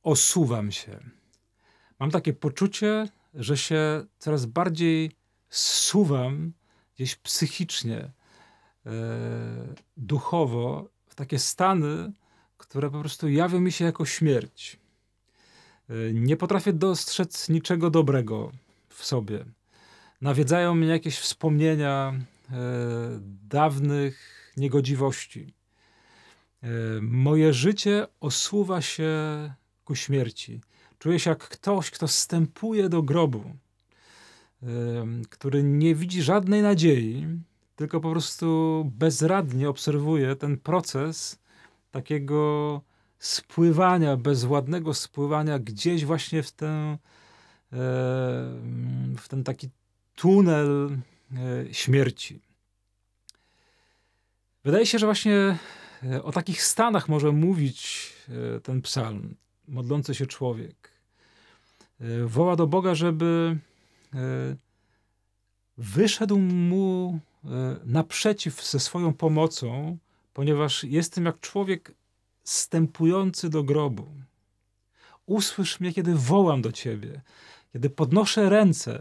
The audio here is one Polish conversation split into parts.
osuwam się. Mam takie poczucie, że się coraz bardziej zsuwam gdzieś psychicznie, duchowo w takie stany, które po prostu jawią mi się jako śmierć. Nie potrafię dostrzec niczego dobrego w sobie. Nawiedzają mnie jakieś wspomnienia dawnych niegodziwości. Moje życie osuwa się ku śmierci. Czuję się jak ktoś, kto wstępuje do grobu, który nie widzi żadnej nadziei, tylko po prostu bezradnie obserwuje ten proces takiego spływania, bezładnego spływania gdzieś właśnie w ten taki tunel śmierci. Wydaje się, że właśnie o takich stanach może mówić ten psalm, modlący się człowiek. Woła do Boga, żeby wyszedł mu naprzeciw ze swoją pomocą, ponieważ jestem jak człowiek stępujący do grobu. Usłysz mnie, kiedy wołam do Ciebie, kiedy podnoszę ręce.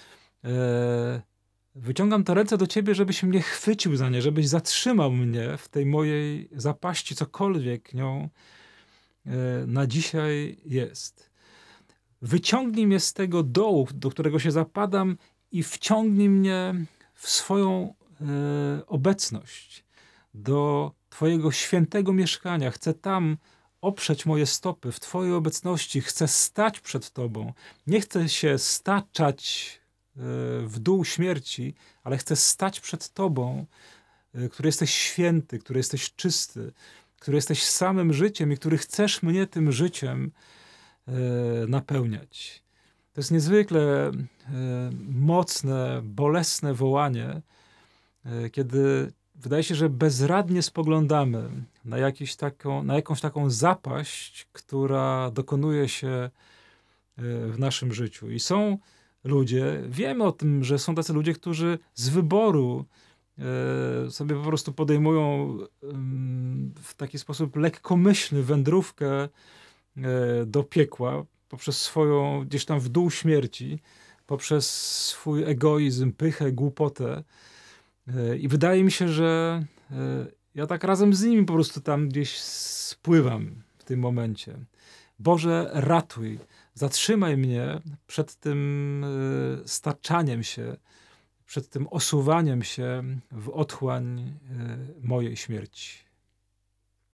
Wyciągam te ręce do Ciebie, żebyś mnie chwycił za nie, żebyś zatrzymał mnie w tej mojej zapaści, cokolwiek nią na dzisiaj jest. Wyciągnij mnie z tego dołu, do którego się zapadam i wciągnij mnie w swoją obecność, do Twojego świętego mieszkania. Chcę tam oprzeć moje stopy w Twojej obecności. Chcę stać przed Tobą. Nie chcę się staczać w dół śmierci, ale chcę stać przed Tobą, który jesteś święty, który jesteś czysty, który jesteś samym życiem i który chcesz mnie tym życiem napełniać. To jest niezwykle mocne, bolesne wołanie, kiedy wydaje się, że bezradnie spoglądamy na jakąś taką zapaść, która dokonuje się w naszym życiu. I są ludzie, wiemy o tym, że są tacy ludzie, którzy z wyboru sobie po prostu podejmują w taki sposób lekkomyślny wędrówkę do piekła poprzez swoją gdzieś tam w dół śmierci, poprzez swój egoizm, pychę, głupotę. I wydaje mi się, że ja tak razem z nimi po prostu tam gdzieś spływam w tym momencie. Boże, ratuj, zatrzymaj mnie przed tym staczaniem się, przed tym osuwaniem się w otchłań mojej śmierci.